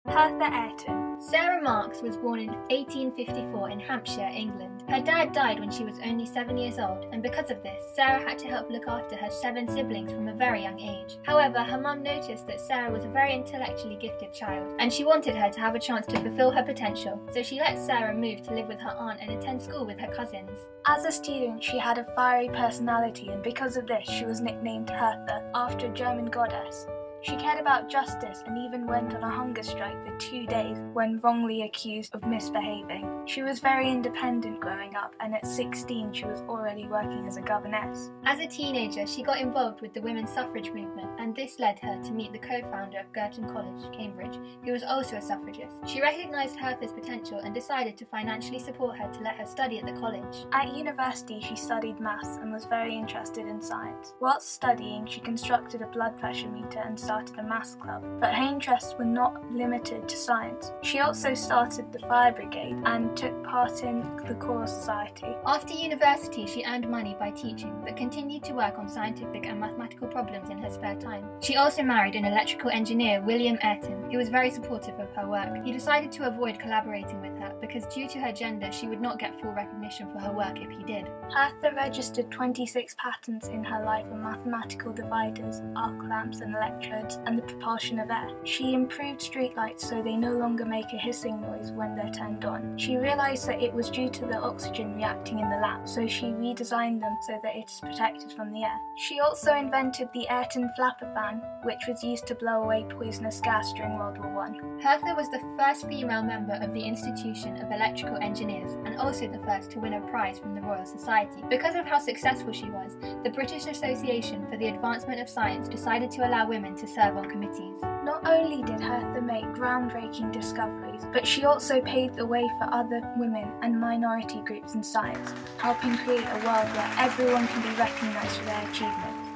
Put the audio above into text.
Hertha Ayrton. Sarah Marks was born in 1854 in Hampshire, England. Her dad died when she was only 7 years old, and because of this, Sarah had to help look after her 7 siblings from a very young age. However, her mum noticed that Sarah was a very intellectually gifted child, and she wanted her to have a chance to fulfill her potential, so she let Sarah move to live with her aunt and attend school with her cousins. As a student, she had a fiery personality, and because of this, she was nicknamed Hertha, after a German goddess. She cared about justice and even went on a hunger strike for 2 days when wrongly accused of misbehaving. She was very independent growing up, and at 16 she was already working as a governess. As a teenager, she got involved with the women's suffrage movement, and this led her to meet the co-founder of Girton College, Cambridge, who was also a suffragist. She recognised Hertha's potential and decided to financially support her to let her study at the college. At university, she studied maths and was very interested in science. Whilst studying, she constructed a blood pressure meter and started a maths club, but her interests were not limited to science. She also started the fire brigade and took part in the Choral Society. After university, she earned money by teaching, but continued to work on scientific and mathematical problems in her spare time. She also married an electrical engineer, William Ayrton, who was very supportive of her work. He decided to avoid collaborating with her because due to her gender, she would not get full recognition for her work if he did. Hertha registered 26 patents in her life on mathematical dividers, arc lamps and electrodes, and the propulsion of air. She improved streetlights so they no longer make a hissing noise when they're turned on. She realised that it was due to the oxygen reacting in the lamp, so she redesigned them so that it's protected from the air. She also invented the Ayrton flapper fan, which was used to blow away poisonous gas during World War I. Hertha was the first female member of the Institution of Electrical Engineers, and also the first to win a prize from the Royal Society. Because of how successful she was, the British Association for the Advancement of Science decided to allow women to serve on committees. Not only did Hertha make groundbreaking discoveries, but she also paved the way for other women and minority groups in science, helping create a world where everyone can be recognised for their achievements.